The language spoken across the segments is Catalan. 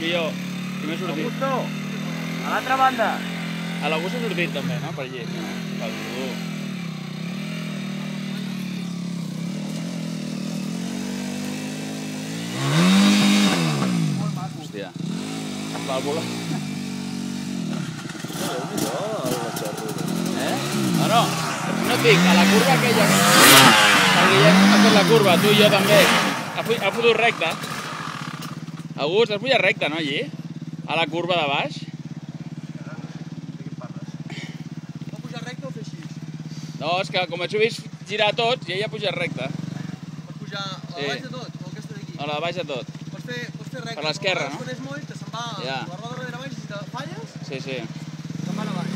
millor m'he sortit. Augusto, a l'altra banda. A l'August ha sortit també, no? Per allí. Pel rodó. Hòstia. Vàlvula. No, no et dic, a la curva aquella... El Guillem ha fet la curva, tu i jo també. Ha fotut recte. August, has pujat recte, no, allí? A la curva de baix. Va pujar recte o fer així? No, és que com ho vist girar tots, i ell ha pujat recte. Pots pujar a la baix de tot, o aquesta d'aquí? A la baix de tot. Pots fer recte. Per l'esquerra, no? Quan és moll, te se'n va la roda darrere baix i si te falles, Sí, sí. te'n van a baix.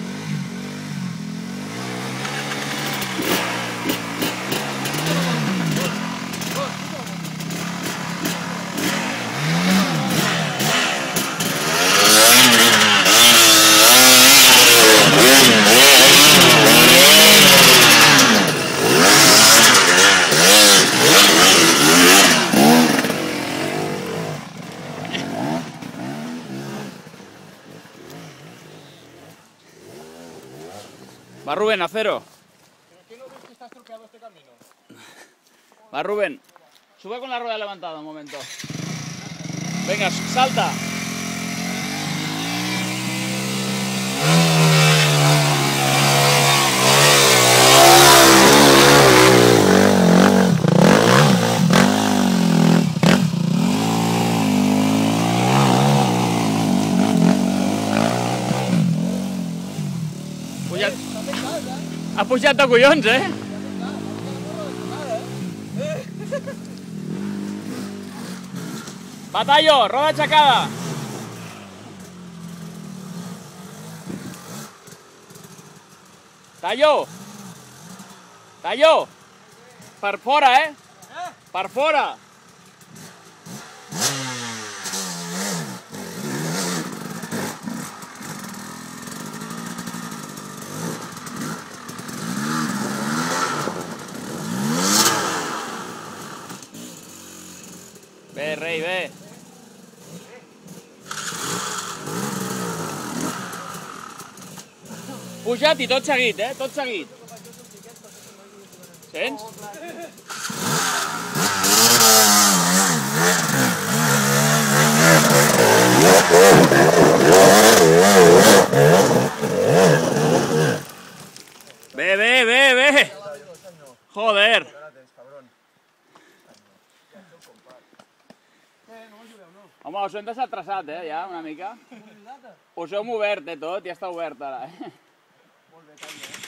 Va Rubén, acero. ¿Pero qué no ves que está estropeado este camino? Va Rubén. Sube con la rueda levantada un momento. Venga, salta. Ha pujat de collons, eh? Batallo, roda aixecada. Tallo. Tallo. Per fora, eh? Per fora. Bé, rei, bé. Pujat i tot seguit, eh? Tot seguit. Sents? Bé, bé, bé, bé. Joder. Home, us hem deixat traçat, ja, una mica. Us hem obert, tot, ja està obert ara, Molt bé,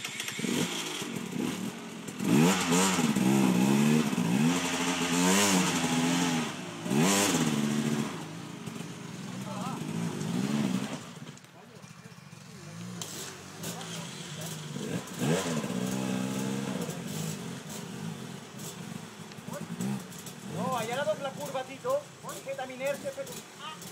No, allà la doble curva, Tito. He fet amb inèrcia, he fet un...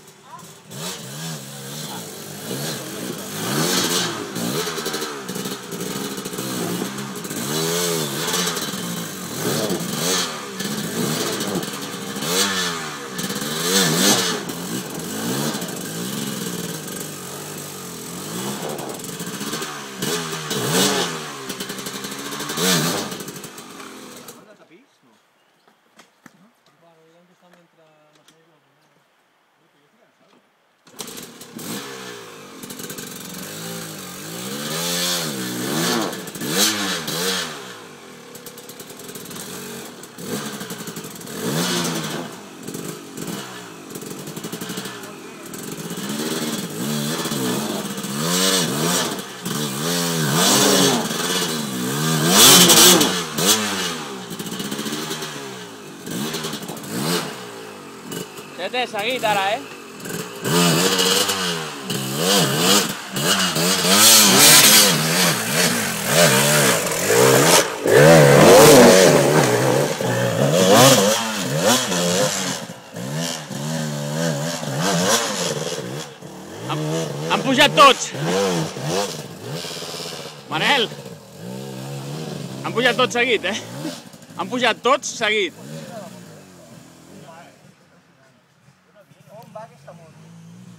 Té seguit ara, Han pujat tots. Manel. Han pujat tots seguit, Han pujat tots seguit.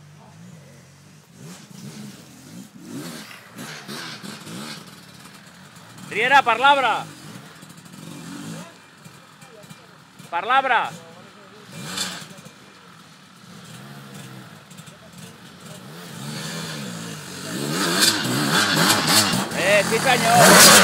Riera, per l'arbre. Per l'arbre. Sí senyor.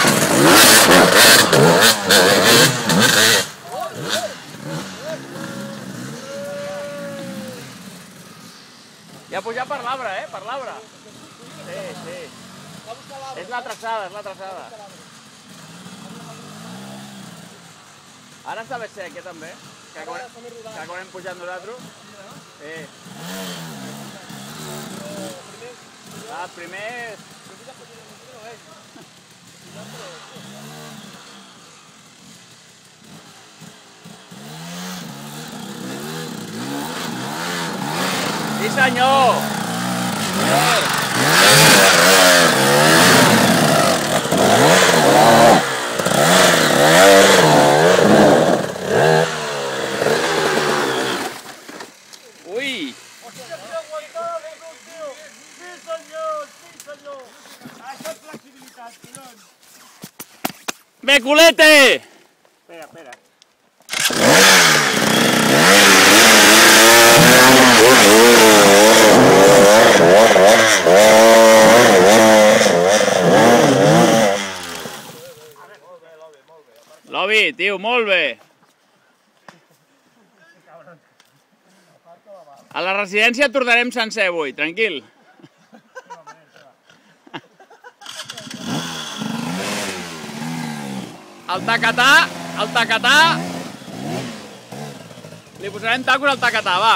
I ha pujat per l'arbre, per l'arbre. Sí, sí. És la traçada, és la traçada. Ara està bé sec, també. Que quan hem pujat nosaltres. Sí. Els primers... Sí senyor! Ui! Hòstia, que aguantava, tio! Sí senyor, sí senyor! Això és flexibilitat, collons! Bé, culete! Espera, espera. Lobi, tio, molt bé. A la residència et tornarem sencer avui, tranquil. El tacatà... Li posarem tacos al tacatà, va.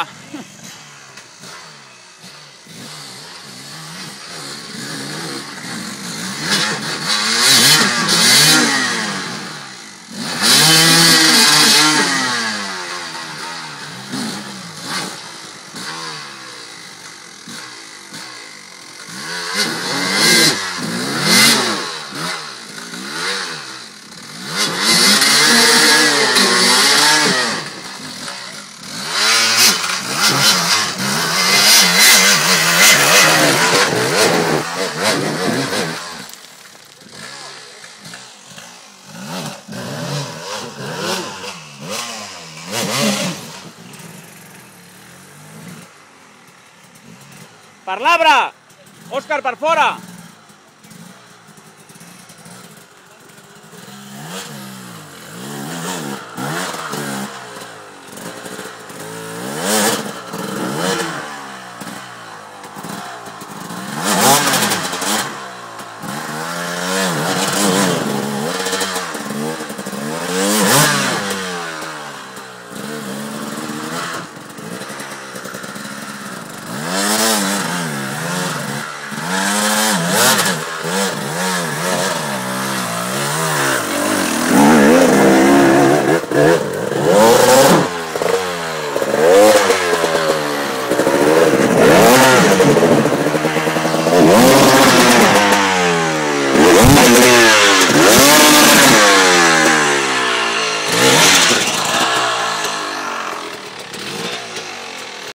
Per l'arbre! Òscar, per fora!